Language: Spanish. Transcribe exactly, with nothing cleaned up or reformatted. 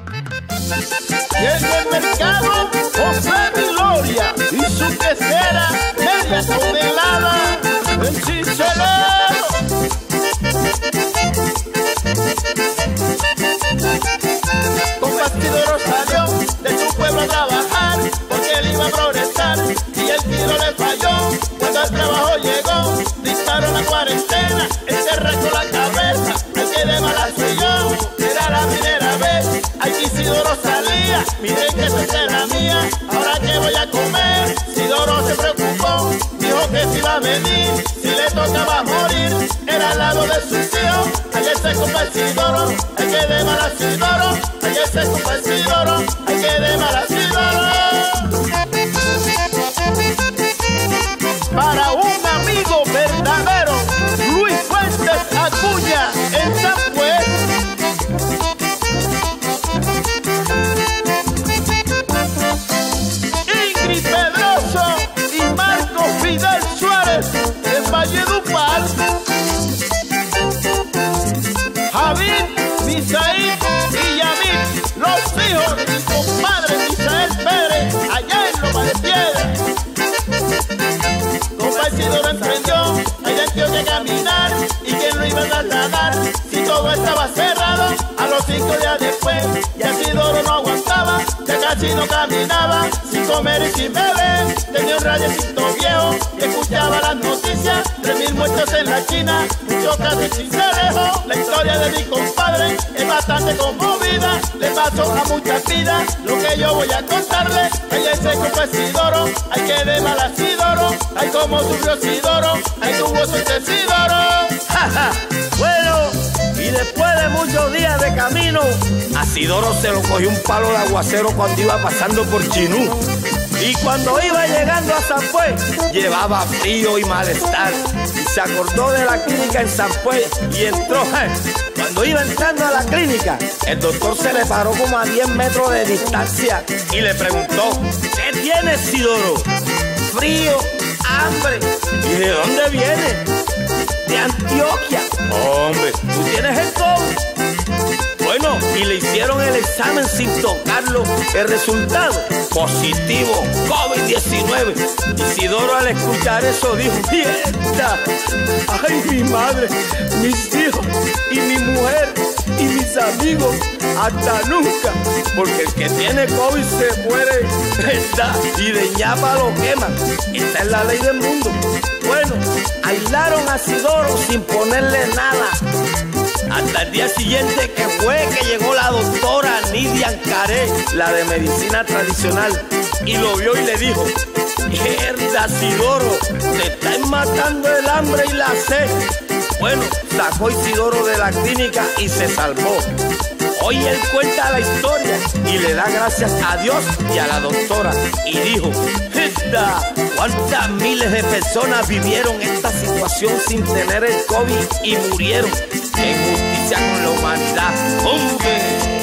Y en el mercado, José de Gloria y su quesera, media tonelada en Cicelero. Compa Isidoro salió de su pueblo a trabajar, porque él iba a progresar y el tiro le falló. Cuando el trabajo llegó, disparó la cuarentena, él se arrancó la cabeza, el que de mala soy yo. Era la primera vez, aquí Isidoro salía, miren que esa era mía, ahora que voy a comer. Isidoro se preocupó, dijo que si iba a venir, si le tocaba morir, era al lado de sus hijos. Ayer se compa Isidoro, hay que de mala Isidoro, ayer se compa Isidoro, hay que de mala Isidoro. Para un amigo verdadero, Luis Fuentes Acuña, en San Juan. Ingrid Pedroso y Marco Fidel Suárez, en Valledupar. Javid, Misael y Yamil, los hijos de mi compadre Misael Pérez, allá en Loma de Piedra. Compa Isidoro emprendió, allá dio que caminar, y que lo iba a trasladar, si todo estaba cerrado, a los cinco días después, y Isidoro no aguantaba, ya casi no caminaba, sin comer y sin beber, tenía un rayecito viejo, y escuchaba las noticias, tres mil muertos en la China, muchos casos sin Cincelejo. La historia de mi compadre es bastante conmovida, le pasó a muchas vidas, lo que yo voy a contarle, ella es el compa Isidoro, hay que de mala Isidoro, ay como sufrió Isidoro, ay tuvo suerte Isidoro. Bueno, y después de muchos días de camino, a Isidoro se lo cogió un palo de aguacero cuando iba pasando por Chinú. Y cuando iba llegando a San Juan, llevaba frío y malestar. Y se acordó de la clínica en San Juan y entró. Cuando iba entrando a la clínica, el doctor se le paró como a diez metros de distancia y le preguntó: ¿qué tiene, Isidoro? Frío, hambre. ¿Y de dónde viene? De Antioquia. Hombre, ¿tú tienes el COVID? Bueno, y le hicieron el examen sin tocarlo. El resultado, positivo, COVID diecinueve. Isidoro al escuchar eso dijo: ¡mierda! ¡Ay, mi madre, mis hijos y mi mujer y mis amigos! ¡Hasta nunca! Porque el que tiene COVID se muere, ¿verdad? Y de ñapa lo queman. Esta es la ley del mundo. Bueno, aislaron a Isidoro sin ponerle nada. Hasta el día siguiente, que fue que llegó la doctora Nidia Ancaré, la de medicina tradicional, y lo vio y le dijo: mierda, Isidoro, te están matando el hambre y la sed. Bueno, sacó Isidoro de la clínica y se salvó. Hoy él cuenta la historia y le da gracias a Dios y a la doctora. Y dijo: ¡esta! ¿Cuántas miles de personas vivieron esta situación sin tener el COVID y murieron? ¡Qué injusticia con la humanidad! ¡Hombre!